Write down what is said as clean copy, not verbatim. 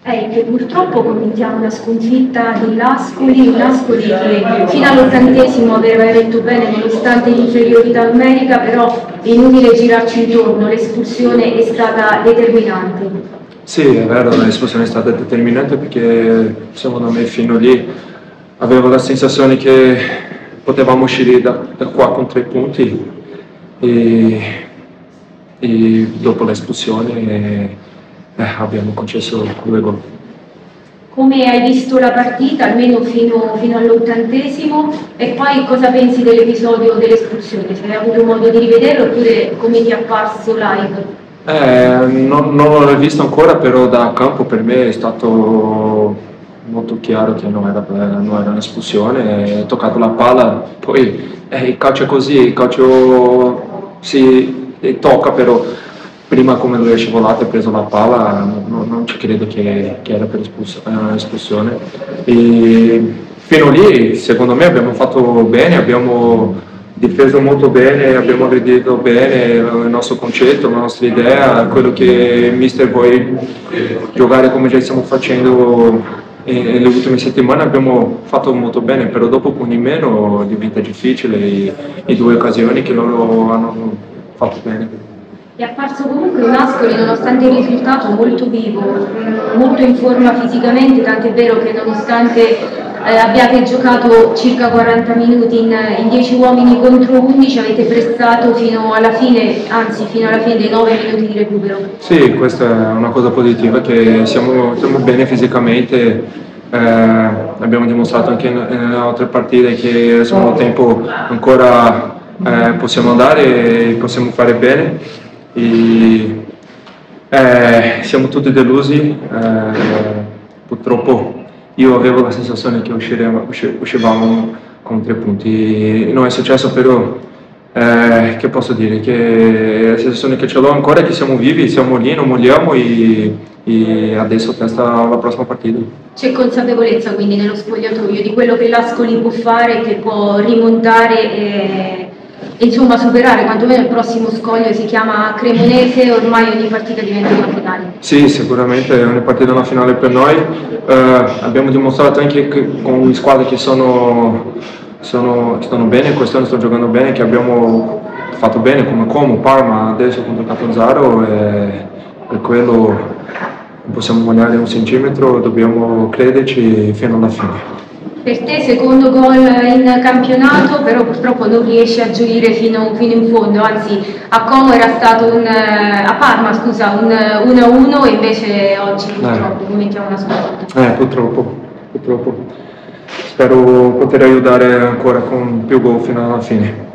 Che purtroppo commentiamo la sconfitta dell'Ascoli, un Ascoli che fino all'80° aveva retto bene nonostante l'inferiorità numerica, però è inutile girarci intorno, l'espulsione è stata determinante. Sì, è vero, l'espulsione è stata determinante perché secondo me fino lì avevo la sensazione che potevamo uscire da qua con 3 punti e dopo l'espulsione abbiamo concesso 2 gol. Come hai visto la partita, almeno fino all'80°, e poi cosa pensi dell'episodio dell'espulsione? Se hai avuto modo di rivederlo oppure come ti è apparso live? Non l'ho visto ancora, però da campo per me è stato molto chiaro che non era un'espulsione, ho toccato la palla, poi il calcio è così, il calcio si tocca, però prima come lui è scivolato e ha preso la palla, non ci credo che era per espulsione. E fino lì secondo me abbiamo fatto bene, abbiamo difeso molto bene, abbiamo aggredito bene il nostro concetto, la nostra idea, quello che il mister vuole giocare come già stiamo facendo nelle ultime settimane. Abbiamo fatto molto bene, però dopo con in meno diventa difficile le 2 occasioni che loro hanno fatto bene. È apparso comunque un Ascoli, nonostante il risultato, molto vivo, molto in forma fisicamente, tant'è vero che nonostante abbiate giocato circa 40 minuti in 10 uomini contro 11, avete pressato fino alla fine, anzi fino alla fine dei 9 minuti di recupero. Sì, questa è una cosa positiva, che siamo bene fisicamente, abbiamo dimostrato anche nelle altre partite che siamo a tempo ancora possiamo andare e possiamo fare bene. E, siamo tutti delusi, purtroppo io avevo la sensazione che uscivamo con 3 punti, non è successo, però che posso dire, che la sensazione che ce l'ho ancora è che siamo vivi, siamo lì, non molliamo e adesso testa alla prossima partita. C'è consapevolezza quindi nello spogliatoio di quello che l'Ascoli può fare, che può rimontare e insomma superare quantomeno il prossimo scoglio, si chiama Cremonese, ormai ogni partita diventa una finale. Sì, sicuramente ogni partita è una finale per noi, abbiamo dimostrato anche che con le squadre che stanno bene, quest'anno stanno giocando bene, che abbiamo fatto bene come Como, Parma, adesso contro Catanzaro, e per quello non possiamo mollare un centimetro, dobbiamo crederci fino alla fine. Per te secondo gol in campionato, però purtroppo non riesci a gioire fino in fondo, anzi a Como era stato a Parma scusa, un 1-1 e invece oggi purtroppo commentiamo una sconfitta. Purtroppo. Spero poter aiutare ancora con più gol fino alla fine.